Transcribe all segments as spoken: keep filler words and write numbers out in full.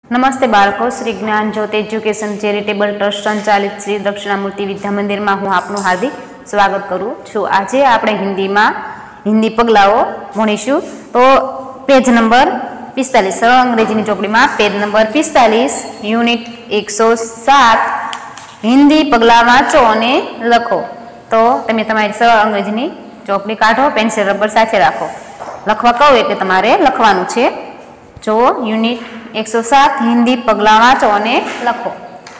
नमस्ते बाळको, श्री ज्ञान ज्योत एज्युकेशन चेरिटेबल ट्रस्ट संचालित श्री दक्षिणामूर्ति विद्या मंदिर में हूँ आपनु हार्दिक स्वागत करूँ छूँ। आज आपणे हिंदी में हिंदी पगलाओ भणीशुं। तो पेज नंबर पिस्तालीस सरल अंग्रेजी चोपड़ी में पेज नंबर पिस्तालीस यूनिट एक सौ सात हिंदी पगला वाँचो अने लखो। तो तमे तमारी सरल अंग्रेजी चोपड़ी काढो, पेन्सिल रबर साथे राखो। लखवा कहूँ एटले तमारे लखवानुं छे। जो यूनिट एक सौ सात हिंदी पगला वाँचो अने लखो।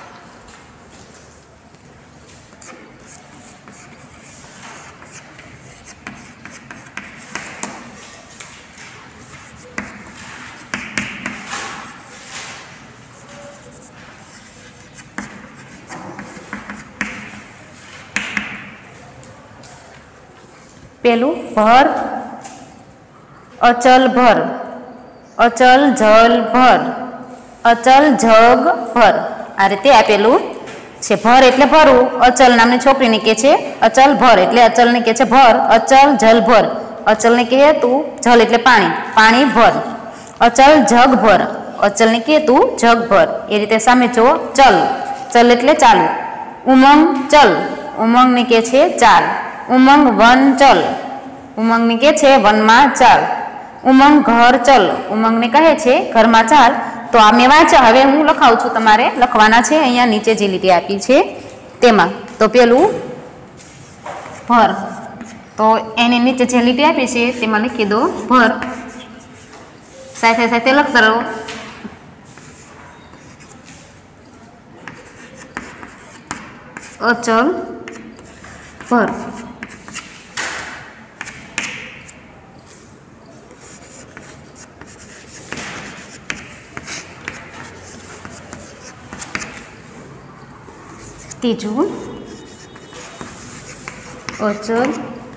पेलू भर, अचल भर, अचल जल भर, अचल जग भर। आ रीते आपेलू छे। भर एटले भरवू। अचल नामनी छोकरीने कहे छे अचल भर, एटले अचल ने कहे छे भर। अचल जल भर, अचल ने कहे तू जल एटले पाणी, पाणी भर। अचल जग भर, अचल ने कहे तू जग भर। ए रीते सामे जो चल, चल एटले चालू। उमंग चल, उमंग ने कहे छे चाल। उमंग वन चल, उमंग ने कहे छे वन में चाल। उमंग घर चल, उमंग ने कहे छे घर में चाल। तो आ मैं वांचा, हवे हूँ लखावुं छुं, तमारे लखवाना छे। अहींया नीचे जे लीटी आपी छे तेमां। तो पेलुं भर, तो एनी नीचे जे लीटी आपी छे तेमां लखी दो भर। साथे साथे लखता रहो। अचल भर, तीजू अचल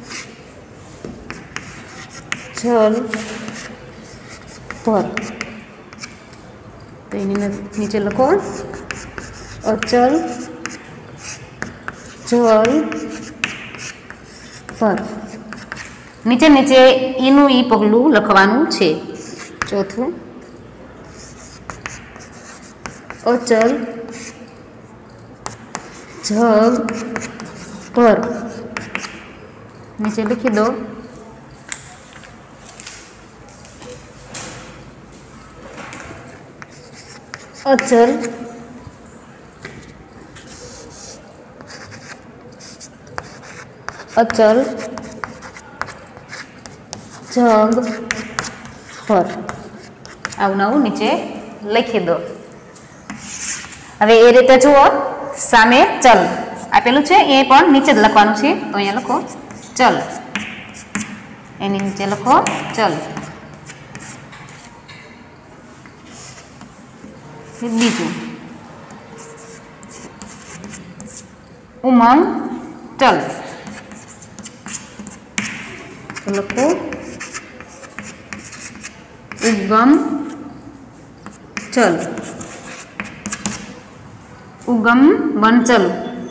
जल भर। तो नीचे लखो अचल जल भर। नीचे नीचे ईनु ई पगलू लखवानुं छे। चौथुं अचल जग भर। नीचे लिखी दो अचल अचल जग भर। आवुं नवुं नीचे लखी दो। हवे ए रीते जुओ। सामे चल आपेलू छे, ए पण नीचे ज लखवानुं छे। तो अहींया लखो चल, एनी नीचे लखो चल। बीजू उमंग चल, तो लखो उगम चल। उगम वन चल,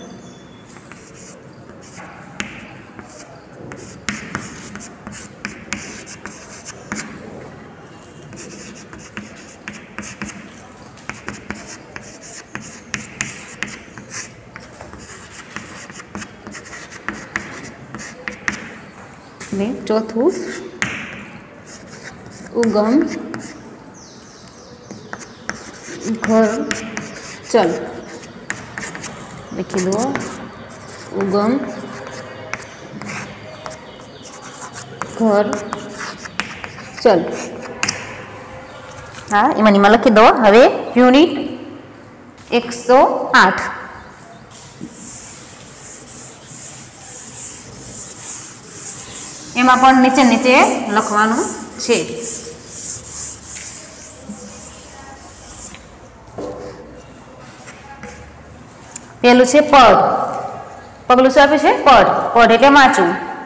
ने चौथुं उगम घर चल। लिखी दो उगम घर चल। हाँ एम एम लखी दो। हवे यूनिट एक सौ आठ। एम नीचे नीचे लखवानुं छे। पेलू छे पद, पगलू शुं आपे छे पद। पद एटले वाँचવું।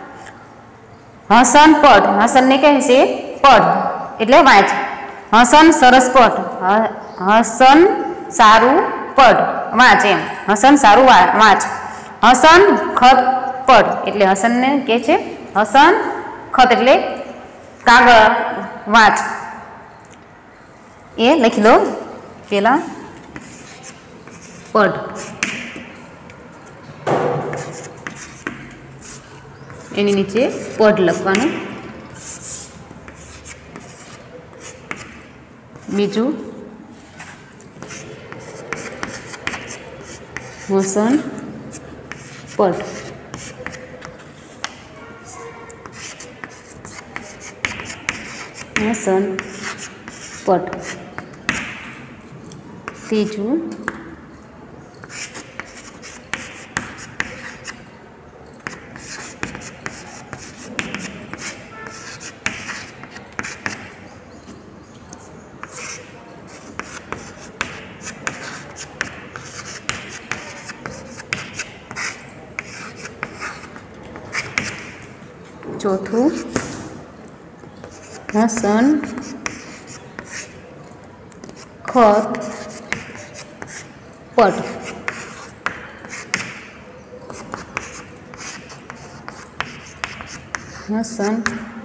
हसन पद, हसन ने कहे छे पद एटले वाँच। हसन सरस पद, हसन सारू पद वाँच। एम हसन सारू वाँच। हसन खत पद एटले हसन ने कहे छे हसन खत एटले कागळ वाँच। ए लखी लो પેલા પડ એની નીચે પડ લખવાનું, બીજું વસન પડ, વસન પડ, ત્રીજું ચોથું હસન ખત પટ, હસન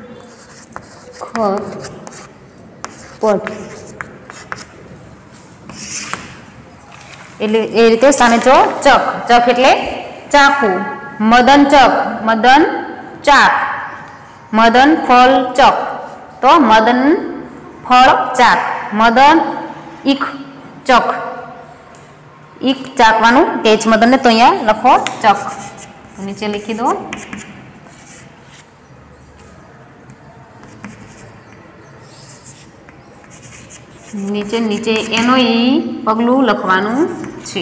ખત પટ એટલે એ રીતે સામે જો ચક, ચક એટલે ચાકુ, મદન ચક, મદન ચાક, મદન ફળ ચક તો મદન ફળ ચાક, મદન ઈખ ચક, ઈખ ચાકવાનું કે જ મદન ને, તો અહીંયા લખો ચક, નીચે લખી દો નીચે નીચે એનો ઈ પગલું લખવાનું છે.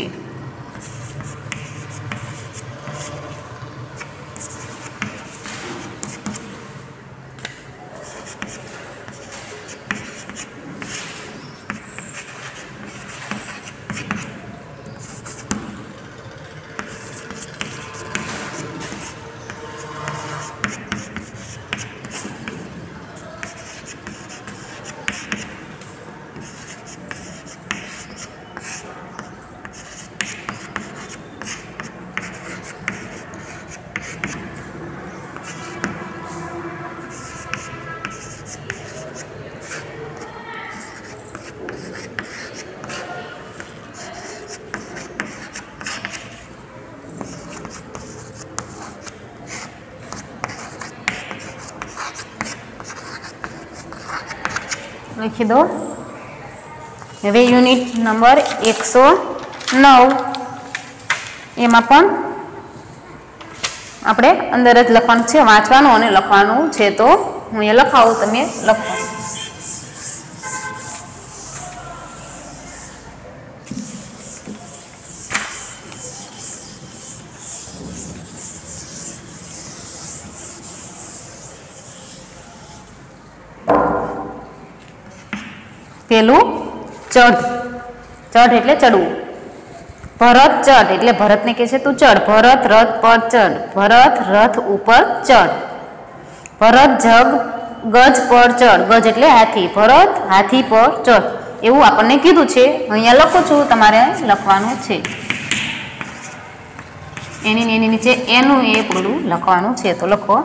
લખી દો. હવે યુનિટ નંબર એકસો નવ એમાં પણ આપણે અંદર જ લખવાનું છે, વાંચવાનું અને લખવાનું છે. તો હું એ લખાવું, તમે લખો. પેલું ચઢ, ચઢ એટલે ચડવું. ભરત ચઢ એટલે ભરતને કહે છે તું ચઢ. ભરત રથ પર ચઢ, ભરત રથ ઉપર ચઢ. ભરત જગ ગજ પર ચઢ, ગજ એટલે હાથી. ભરત હાથી પર ચઢ, એવું આપણને કીધું છે. અહીંયા લખું છું, તમારે લખવાનું છે. એની એની નીચે એનું એ પૂરું લખવાનું છે. તો લખો.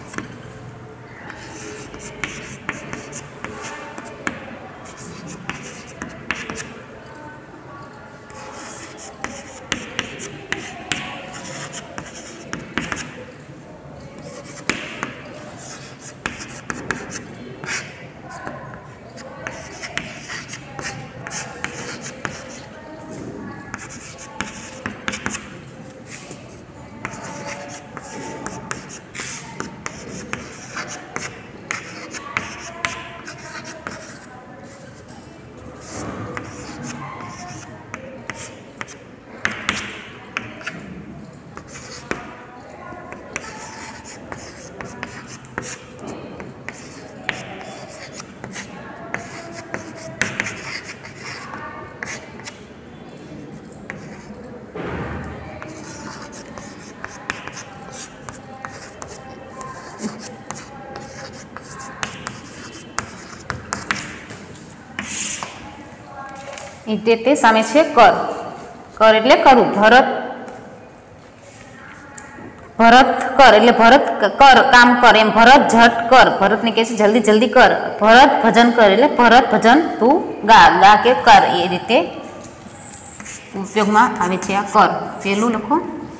એટલે તે સામે છે કર. કર એટલે કરવું. ભરત ભરત કર એટલે ભરત કર કામ કર એમ ભરત ઝટ કર ભરતને કહે છે જલ્દી જલ્દી કર ભરત ભજન કર એટલે ભરત ભજન તું ગા ગા કે કર એ રીતે ઉપયોગમાં આવે છે આ કર પહેલું લખો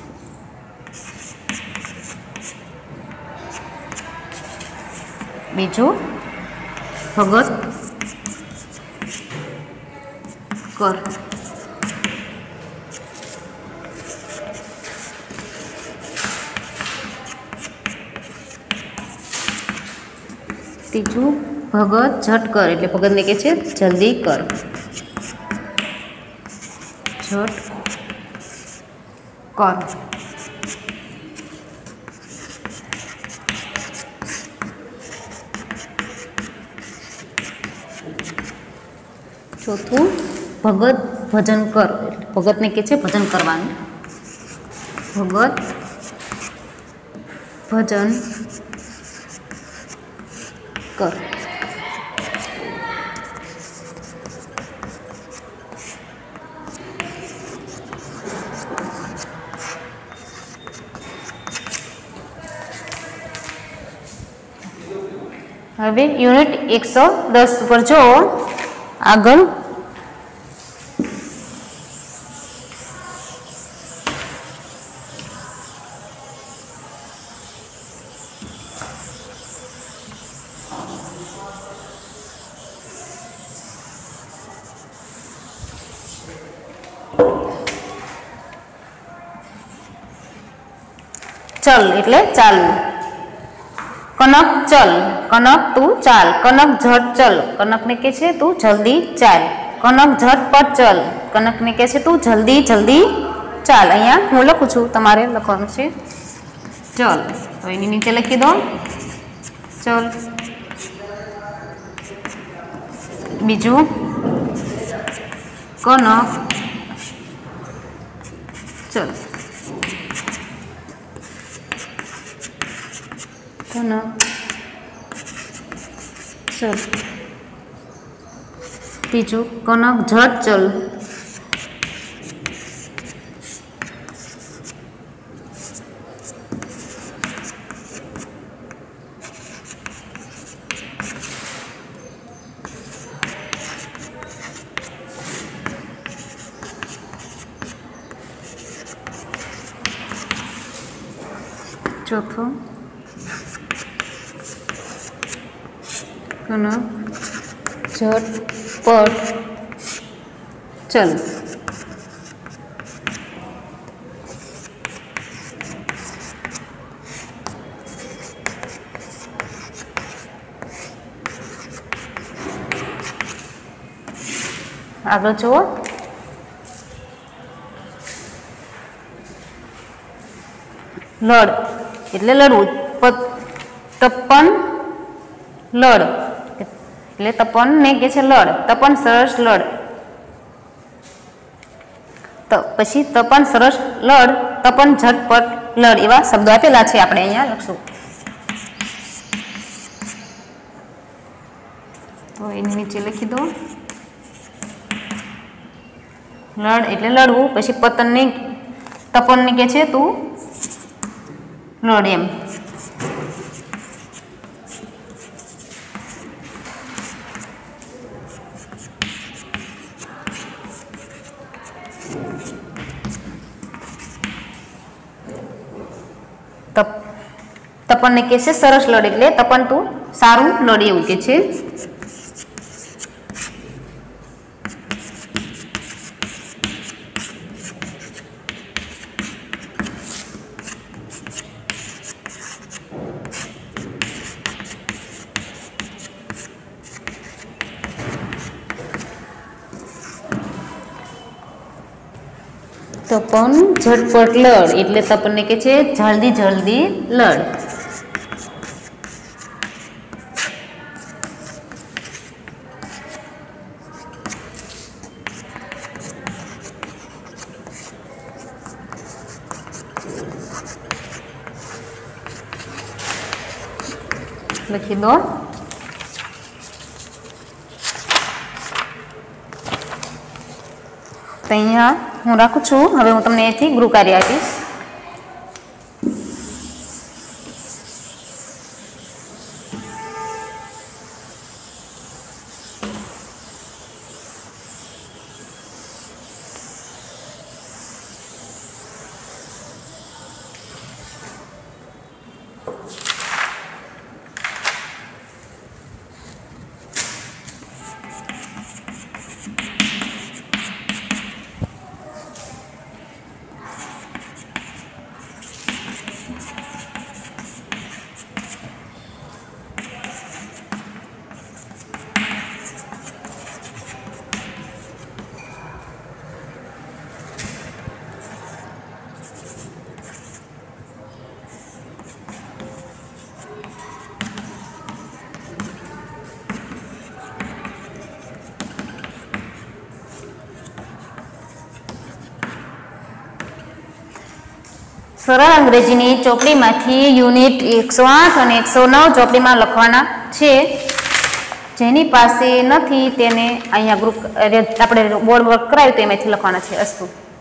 બીજું ભગત કર तीजू भगत झट कर એટલે ભગત ને કહે છે જલ્દી કર झट कर चौथું भगत भजन कर भगत ने કહે છે ભજન કરવાનું भगत भजन कर हवे यूनिट एक सौ दस पर जो आगळ चल એટલે ચાલ કનક ચલ કનક તું ચાલ કનક ઝટ ચલ કનકને કહે છે તું જલ્દી ચાલ કનક ઝટપટ ચલ કનકને કહે છે તું જલ્દી જલ્દી ચાલ અહીંયા હું લખું છું તમારે લખવાનું છે ચલ તો એની નીચે લખી દો ચલ બીજું કનક ચલ कनक चल तीजू कनक झट चल चौथो कनक झटपट चल आगे जुओ लड़ એટલે લડવું તપન લડ એટલે તપન ને કે છે લડ તપન સરસ લડ તો પછી તપન સરસ લડ તપન ઝટપટ લડ એવા શબ્દો આપેલા છે આપણે અહીંયા લખશું તો એની નીચે લખી દો લડ એટલે લડવું પછી પતન ને તપન ને કે છે તું લડ એમ तप तपन ने कहે છે સરસ લડ એટલે તપન તું સારું લડ એવું કે છે तपन झटपट लड़ એટલે તપન ને કહે છે જલ્દી જલ્દી લડ લખી દો तो अहींया हूँ राखुं छूं हवे हूँ तमने अहींथी गृह कार्य आपीश। સરળ અંગ્રેજીની ચોપડીમાંથી યુનિટ એકસો આઠ અને એકસો નવ ચોપડીમાં લખવાના છે. જેની પાસે નથી તેને અહીંયા ગ્રુપ આપણે બોર્ડ વર્ક કરાવ્યું તો એમાંથી લખવાના છે. અસ્તુ.